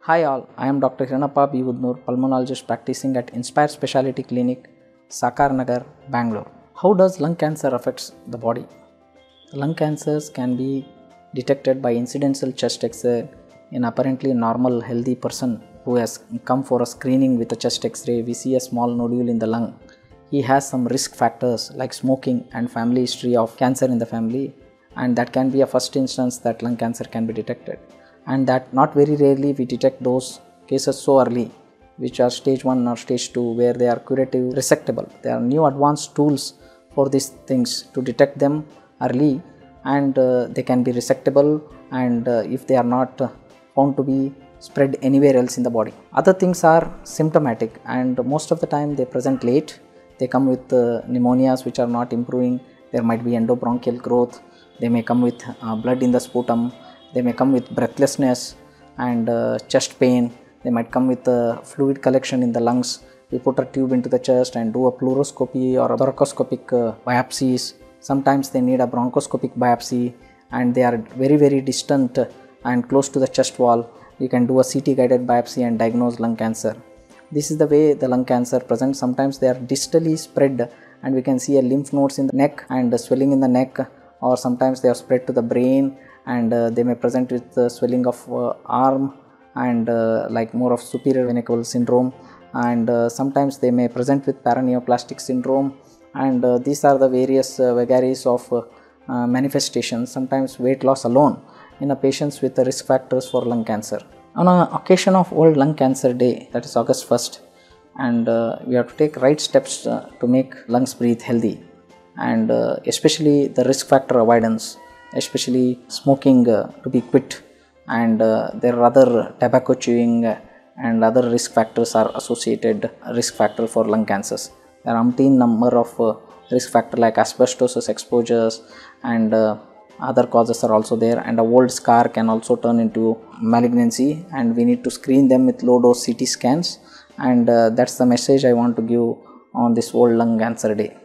Hi all, I am Dr. Hirennappa B Udnur, Pulmonologist practicing at Inspire Specialty Clinic, Sahakar, Nagar, Bengaluru. How does lung cancer affects the body? Lung cancers can be detected by incidental chest X-ray in apparently normal healthy person who has come for a screening with a chest X-ray. We see a small nodule in the lung. He has some risk factors like smoking and family history of cancer in the family, and that can be a first instance that lung cancer can be detected. And that not very rarely we detect those cases so early, which are stage 1 or stage 2, where they are curative resectable. There are new advanced tools for these things to detect them early, and they can be resectable, and if they are not found to be spread anywhere else in the body. Other things are symptomatic, and most of the time they present late. They come with pneumonias which are not improving. There might be endobronchial growth. They may come with blood in the sputum. They may come with breathlessness and chest pain. They might come with fluid collection in the lungs. We put a tube into the chest and do a fluoroscopy or a thoracoscopic biopsies. Sometimes they need a bronchoscopic biopsy, and they are very distant and close to the chest wall. You can do a CT guided biopsy and diagnose lung cancer. This is the way the lung cancer presents. Sometimes they are distally spread, and we can see a lymph nodes in the neck and swelling in the neck, or sometimes they are spread to the brain, and they may present with swelling of arm and like more of superior vena cava syndrome, and sometimes they may present with paraneoplastic syndrome, and these are the various vagaries of manifestations. Sometimes weight loss alone in a patients with the risk factors for lung cancer. On an occasion of World Lung Cancer Day, that is August 1st, and we have to take right steps to make lungs breathe healthy, and especially the risk factor avoidance, especially smoking to be quit, and there are other tobacco chewing and other risk factors are associated risk factor for lung cancers. There are umpteen number of risk factor like asbestosis exposures, and other causes are also there, and a old scar can also turn into malignancy, and we need to screen them with low dose CT scans, and that's the message I want to give on this World Lung Cancer Day.